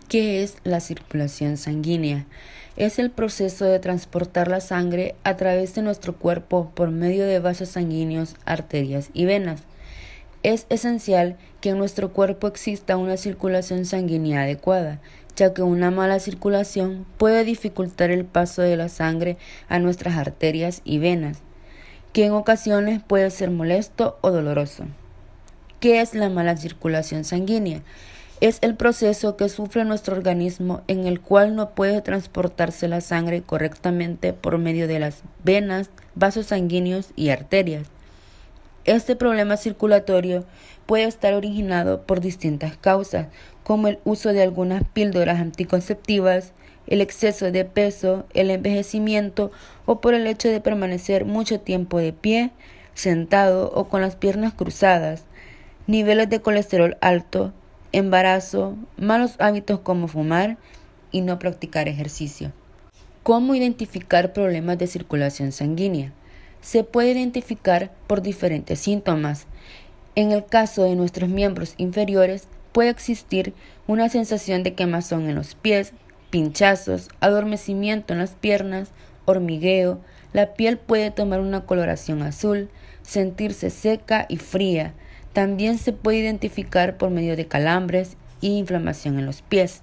¿Qué es la circulación sanguínea? Es el proceso de transportar la sangre a través de nuestro cuerpo por medio de vasos sanguíneos, arterias y venas. Es esencial que en nuestro cuerpo exista una circulación sanguínea adecuada, ya que una mala circulación puede dificultar el paso de la sangre a nuestras arterias y venas, que en ocasiones puede ser molesto o doloroso. ¿Qué es la mala circulación sanguínea? Es el proceso que sufre nuestro organismo en el cual no puede transportarse la sangre correctamente por medio de las venas, vasos sanguíneos y arterias. Este problema circulatorio puede estar originado por distintas causas, como el uso de algunas píldoras anticonceptivas, el exceso de peso, el envejecimiento o por el hecho de permanecer mucho tiempo de pie, sentado o con las piernas cruzadas, niveles de colesterol alto, embarazo, malos hábitos como fumar y no practicar ejercicio. ¿Cómo identificar problemas de circulación sanguínea? Se puede identificar por diferentes síntomas. En el caso de nuestros miembros inferiores, puede existir una sensación de quemazón en los pies, pinchazos, adormecimiento en las piernas, hormigueo, la piel puede tomar una coloración azul, sentirse seca y fría. También se puede identificar por medio de calambres e inflamación en los pies.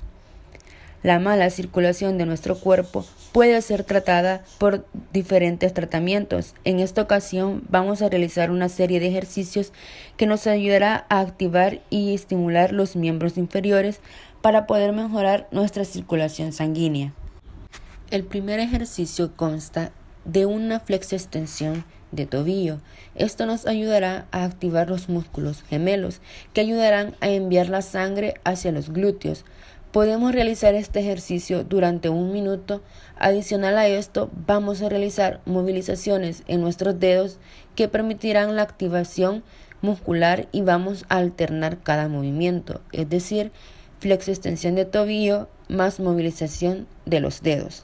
La mala circulación de nuestro cuerpo puede ser tratada por diferentes tratamientos. En esta ocasión vamos a realizar una serie de ejercicios que nos ayudará a activar y estimular los miembros inferiores para poder mejorar nuestra circulación sanguínea. El primer ejercicio consta de una flexoextensión de tobillo. Esto nos ayudará a activar los músculos gemelos que ayudarán a enviar la sangre hacia los glúteos. Podemos realizar este ejercicio durante 1 minuto. Adicional a esto, vamos a realizar movilizaciones en nuestros dedos que permitirán la activación muscular y vamos a alternar cada movimiento, es decir, flexoextensión de tobillo más movilización de los dedos.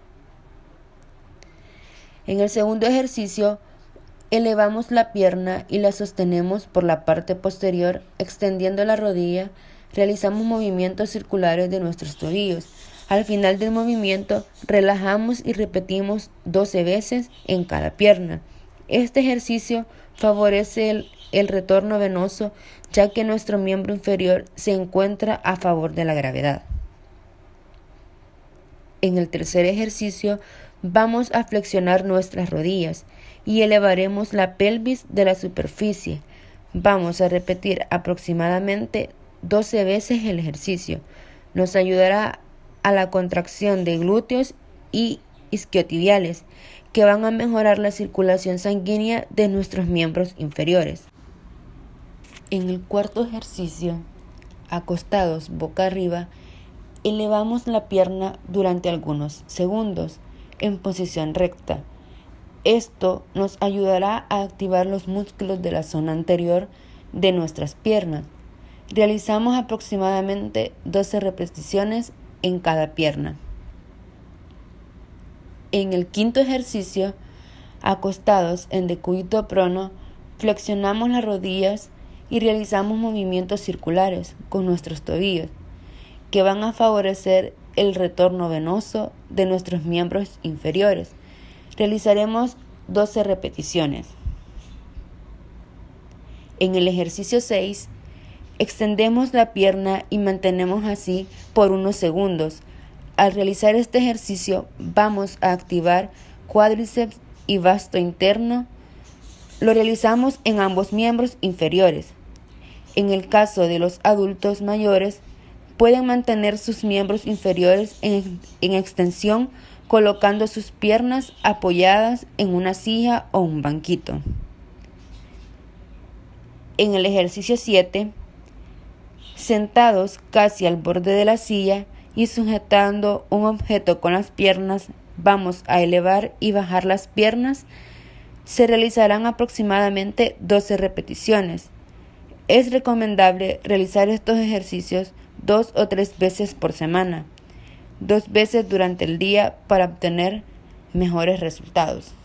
En el segundo ejercicio, elevamos la pierna y la sostenemos por la parte posterior, extendiendo la rodilla. Realizamos movimientos circulares de nuestros tobillos. Al final del movimiento, relajamos y repetimos 12 veces en cada pierna. Este ejercicio favorece el retorno venoso, ya que nuestro miembro inferior se encuentra a favor de la gravedad. En el tercer ejercicio, vamos a flexionar nuestras rodillas y elevaremos la pelvis de la superficie. Vamos a repetir aproximadamente 12 veces el ejercicio. Nos ayudará a la contracción de glúteos y isquiotibiales, que van a mejorar la circulación sanguínea de nuestros miembros inferiores. En el cuarto ejercicio, acostados boca arriba, elevamos la pierna durante algunos segundos en posición recta. Esto nos ayudará a activar los músculos de la zona anterior de nuestras piernas. Realizamos aproximadamente 12 repeticiones en cada pierna. En el quinto ejercicio, acostados en decúbito prono, flexionamos las rodillas y realizamos movimientos circulares con nuestros tobillos, que van a favorecer el retorno venoso de nuestros miembros inferiores. Realizaremos 12 repeticiones. En el ejercicio 6, extendemos la pierna y mantenemos así por unos segundos. Al realizar este ejercicio vamos a activar cuádriceps y vasto interno. Lo realizamos en ambos miembros inferiores. En el caso de los adultos mayores, pueden mantener sus miembros inferiores en extensión colocando sus piernas apoyadas en una silla o un banquito. En el ejercicio 7, sentados casi al borde de la silla y sujetando un objeto con las piernas, vamos a elevar y bajar las piernas. Se realizarán aproximadamente 12 repeticiones. Es recomendable realizar estos ejercicios 2 o 3 veces por semana, 2 veces durante el día para obtener mejores resultados.